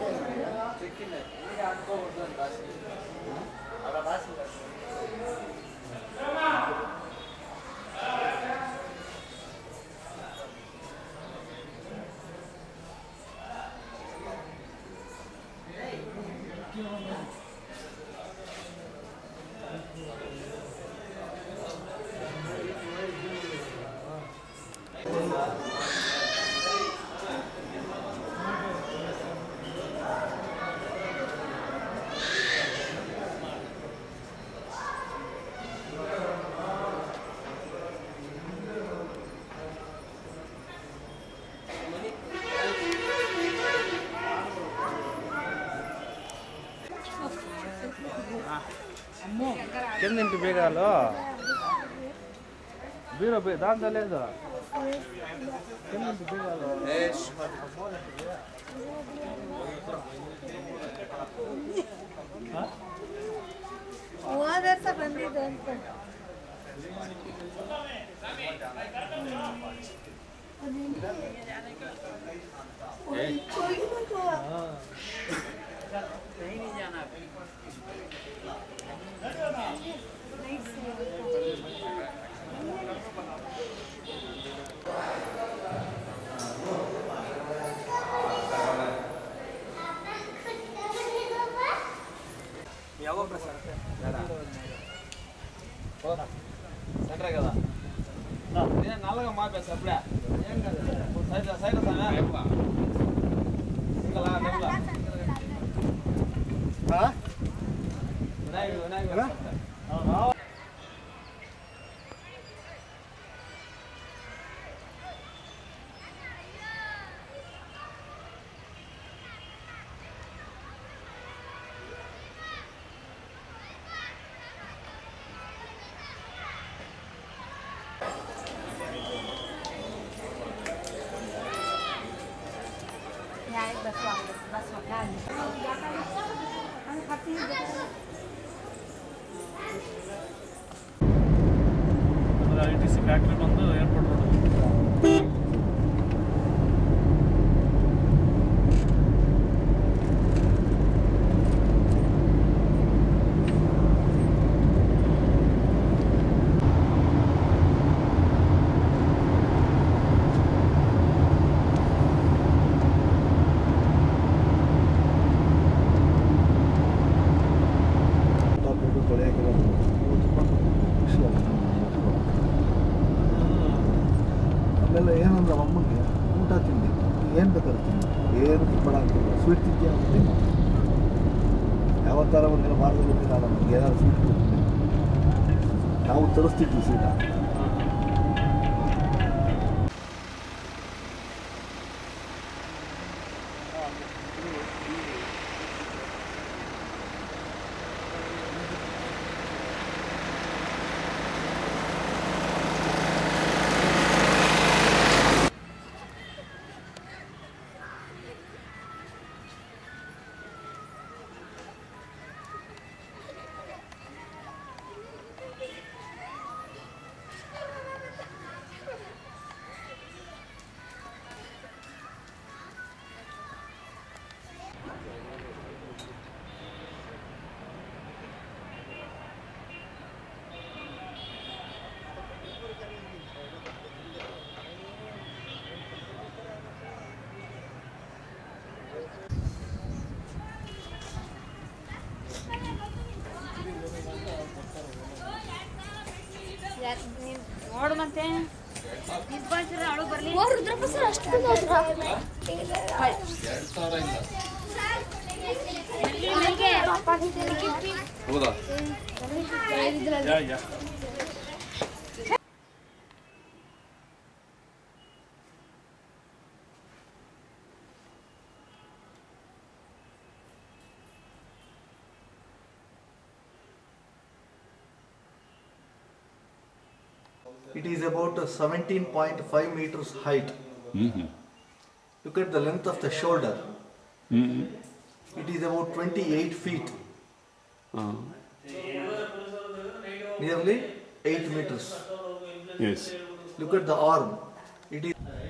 కిందింటి బీగాలు బీరో దాంతో లేదు కిందింటి బీగాలు ಹೋದರ್ಸ ಬಂದಿದ್ದು ಅಂತ ಯಾವ ಪ್ರಸಾರ ಸೆಂಟ್ರ కదా నేను నల్లగా మాపేసా అప్పుడే సైడ్ సైడ్ వస్తానా సింగలా డబుల్ వినాయకుడు వినాయకుడు ITC ಫ್ಯಾಕ್ಟರಿ ಬಂದು ಏರ್ಪೋರ್ಟ್ ರೋಡ್ ಆಮೇಲೆ ಏನಂದ್ರೆ ಅಮ್ಮಗೆ ಊಟ ತಿಂಡಿ ಏನು ಬೇಕಾದ್ರೆ ತಿಂಡಿ ಏನು ತಿನ್ಬೇಡಂಗಿಲ್ಲ ಸ್ವೀಟ್ ತಿಂಡಿ ಅಂತ ಯಾವ ಥರ ಒಂದಿನ ಮಾರ್ಗದಲ್ಲಿ ನಾನು ನಮ್ಗೆ ಏನಾದ್ರು ಸ್ವೀಟ್ ಕೊಡ್ತೀನಿ ನಾವು ತರಿಸ್ತಿದ್ವಿ ಸ್ವೀಟ ನೋಡು ಮತ್ತೆ ಅಳು ಬರ್ಲಿ ಅಷ್ಟು ಹೌದಾ It is about 17.5 meters height. Look at the length of the shoulder. It is about 28 feet. Nearly 8 meters. Yes. Look at the arm. It is